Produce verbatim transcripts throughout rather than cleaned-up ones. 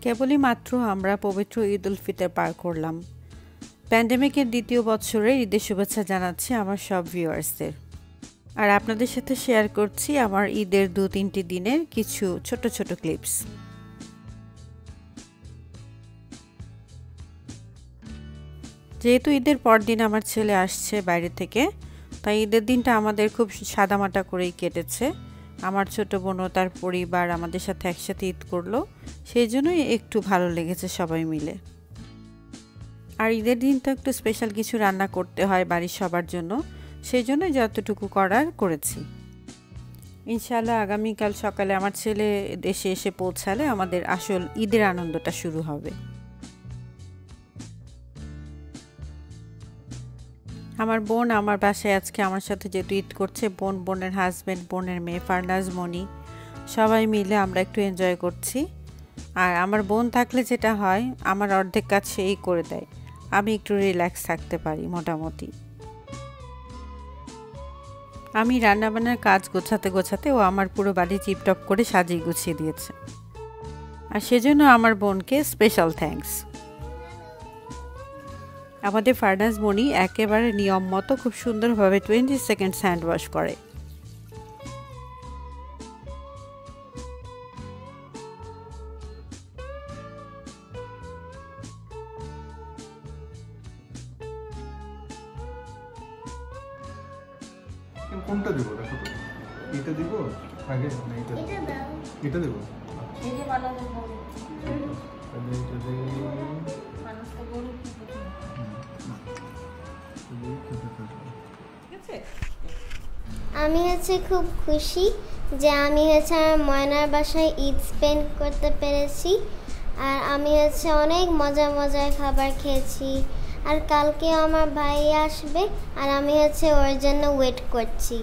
কেবলই মাত্র আমরা পবিত্র ঈদ উল ফিতর পার করলাম। প্যান্ডেমিকের দ্বিতীয় বছরে ঈদের শুভেচ্ছা জানাচ্ছি আমার সব ভিউয়ার্সদের। আর আপনাদের সাথে শেয়ার করছি আমার ঈদের দু তিনটি দিনের কিছু ছোট ছোট ক্লিপস। যেহেতু ঈদের পর দিন আমার ছেলে আসছে বাইরে থেকে, তাই ঈদের দিনটা আমাদের খুব সাদামাটা করেই কেটেছে। আমার ছোট বোনও তার পরিবার আমাদের সাথে একসাথে ঈদ করলো, সেই জন্যই একটু ভালো লেগেছে সবাই মিলে। আর ঈদের দিনটা একটু স্পেশাল কিছু রান্না করতে হয় বাড়ির সবার জন্য, সেই জন্য যতটুকু করার করেছি। ইনশাআল্লাহ আগামীকাল সকালে আমার ছেলে দেশে এসে পৌঁছালে আমাদের আসল ঈদের আনন্দটা শুরু হবে। আমার বোন আমার বাসায় আজকে আমার সাথে যেহেতু ঈদ করছে, বোন, বোনের হাজব্যান্ড, বোনের মেয়ে ফারনাজ, মনি সবাই মিলে আমরা একটু এনজয় করছি। আর আমার বোন থাকলে যেটা হয়, আমার অর্ধেক কাজ সেই করে দেয়, আমি একটু রিল্যাক্স থাকতে পারি মোটামুটি। আমি রান্নাবান্নার কাজ গোছাতে গোছাতে ও আমার পুরো বাড়ি টিপটপ করে সাজিয়ে গুছিয়ে দিয়েছে, আর সেজন্য আমার বোনকে স্পেশাল থ্যাঙ্কস। আমাদের ফারনাজ মনি একেবারে নিয়ম মতো খুব সুন্দরভাবে টোয়েন্টি সেকেন্ডস হ্যান্ড ওয়াশ করে। কোনটা দেব? দেখো তো, এটা দিব আগে না এটা? এটা দাও। এটা দেব? এই যে বানানো হবে। তাহলে এটা দেই। মানুষটা গরু কি করবে? আমি হচ্ছে খুব খুশি যে আমি হচ্ছে আমার ময়নার বাসায় ঈদ স্পেন্ড করতে পেরেছি। আর আমি হচ্ছে অনেক মজা মজার খাবার খেয়েছি। আর কালকে আমার ভাই আসবে, আর আমি হচ্ছে ওর জন্য ওয়েট করছি।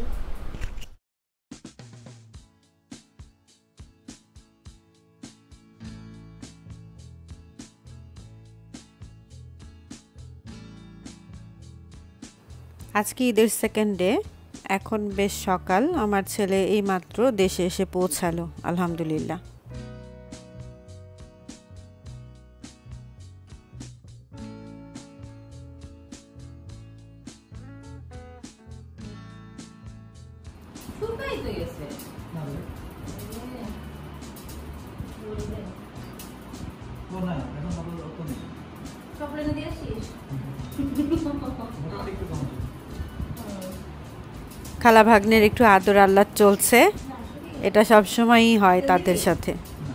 আজকে ঈদের সেকেন্ড ডে, এখন বেশ সকাল। আমার ছেলে এইমাত্র দেশে এসে পৌঁছালো আলহামদুলিল্লাহ। খালা ভাগ্নের একটু আদর আল্লাহ চলছে, এটা সব সময়ই হয় তাদের সাথে।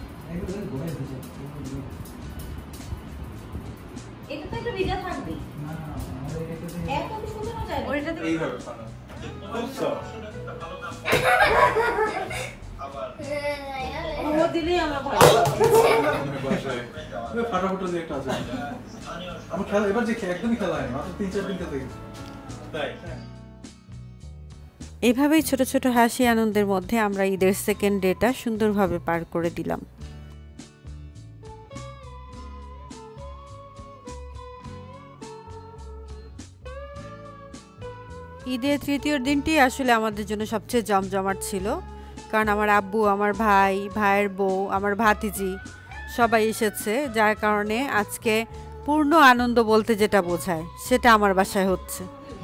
এভাবেই ছোট ছোট হাসি আনন্দের মধ্যে আমরা ঈদের সেকেন্ড ডেটা সুন্দরভাবে পার করে দিলাম। ঈদের তৃতীয় দিনটি আসলে আমাদের জন্য সবচেয়ে জমজমাট ছিল, কারণ আমার আব্বু, আমার ভাই, ভাইয়ের বউ, আমার ভাতিজি সবাই এসেছে, যার কারণে আজকে পূর্ণ আনন্দ বলতে যেটা বোঝায় সেটা আমার বাসায় হচ্ছে।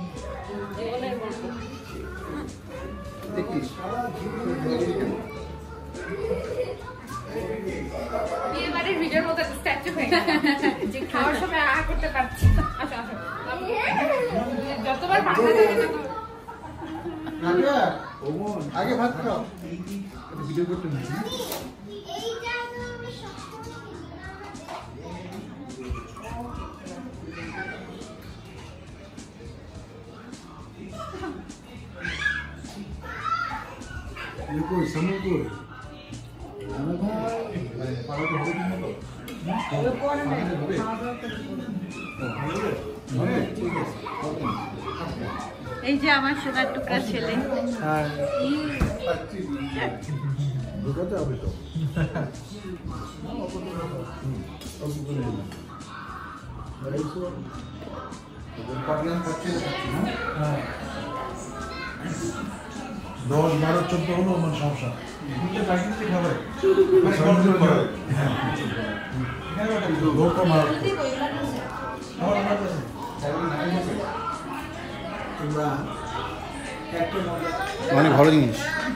আগে ভাত খাও, ভিডিও করতে না। কই সামনে কই পাড়াতে হবে কি মতো? এই যে আমার সোনার টুকরা ছেলে। ঢোকাতে হবে তো। দশ বারো চোদ্দ হলো আমার সমস্যা। খাবার অনেক ভালো জিনিস।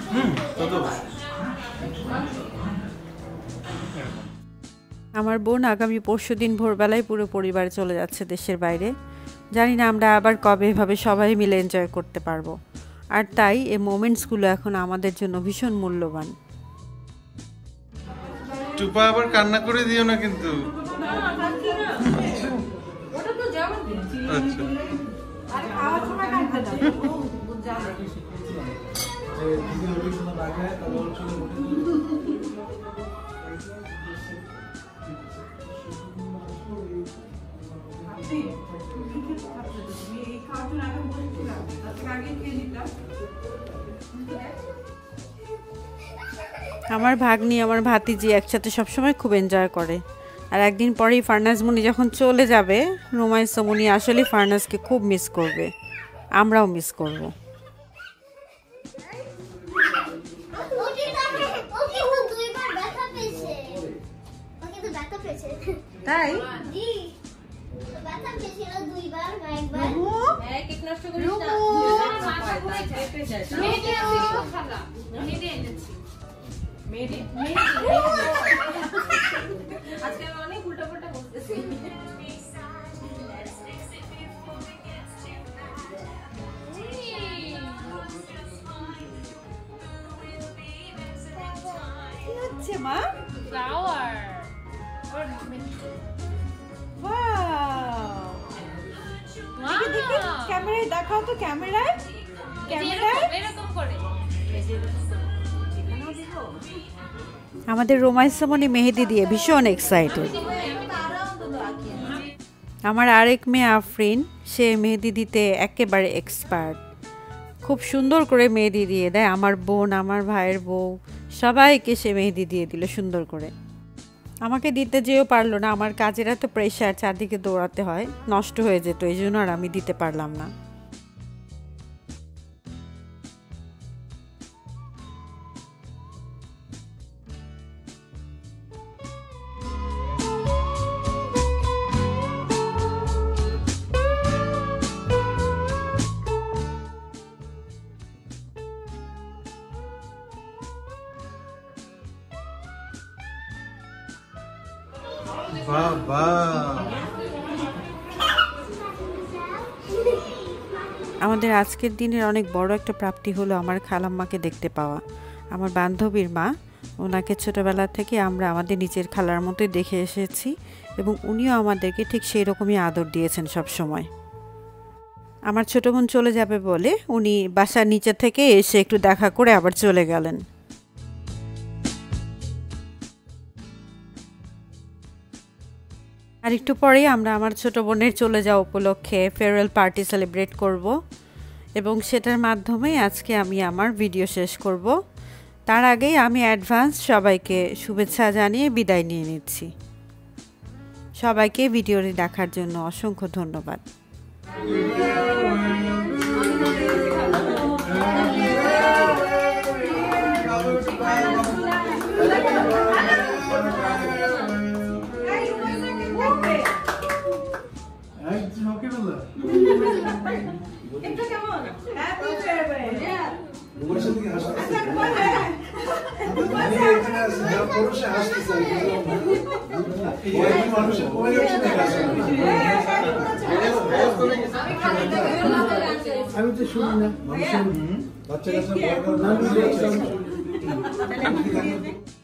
আমার বোন আগামী পরশু দিন ভোরবেলায় পুরো পরিবার চলে যাচ্ছে দেশের বাইরে। জানি না আমরা আবার কবে এভাবে সবাই মিলে এনজয় করতে পারবো, আর তাই এই মোমেন্টসগুলো এখন আমাদের জন্য ভীষণ মূল্যবান। টুপা আবার কান্না করে দিও না কিন্তু। আমার ভাগ্নি আমার ভাতিজি একসাথে সবসময় খুব এনজয় করে। আর একদিন পরেই ফারনাজ মুনি যখন চলে যাবে, রুমাইসা মুনি আসলে ফারনাজকে খুব মিস করবে, আমরাও মিস করব। তাই মা ফ্লাওয়ার ক্যামেরায় দেখাও তো, ক্যামেরায় ক্যামেরায় এরকম করে। আমাদের রোমাইসা মনি মেহেদি দিয়ে ভীষণ এক্সাইটেড। আমার আরেক মেয়ে আফরিন, সে মেহেদি দিতে একেবারে এক্সপার্ট, খুব সুন্দর করে মেহেদি দিয়ে দেয়। আমার বোন, আমার ভাইয়ের বউ, সবাইকে সে মেহেদি দিয়ে দিল সুন্দর করে। আমাকে দিতে যেও পারলো না, আমার কাজের এত প্রেশার, চারদিকে দৌড়াতে হয়, নষ্ট হয়ে যেত, এই জন্য আর আমি দিতে পারলাম না। আমাদের আজকের দিনের অনেক বড় একটা প্রাপ্তি হলো আমার খালাম্মাকে দেখতে পাওয়া। আমার বান্ধবীর মা, ওনাকে ছোটোবেলা থেকে আমরা আমাদের নিজের খালার মতোই দেখে এসেছি এবং উনিও আমাদেরকে ঠিক সেই রকমই আদর দিয়েছেন সব সময়। আমার ছোটো বোন চলে যাবে বলে উনি বাসার নিচে থেকে এসে একটু দেখা করে আবার চলে গেলেন। আর একটু পরেই আমরা আমার ছোটো বোনের চলে যাওয়া উপলক্ষে ফেয়ারওয়েল পার্টি সেলিব্রেট করব এবং সেটার মাধ্যমেই আজকে আমি আমার ভিডিও শেষ করব। তার আগেই আমি অ্যাডভান্স সবাইকে শুভেচ্ছা জানিয়ে বিদায় নিয়ে নিচ্ছি। সবাইকে ভিডিওটি দেখার জন্য অসংখ্য ধন্যবাদ। আমি তো শুনি না, বাচ্চা কাচ্চা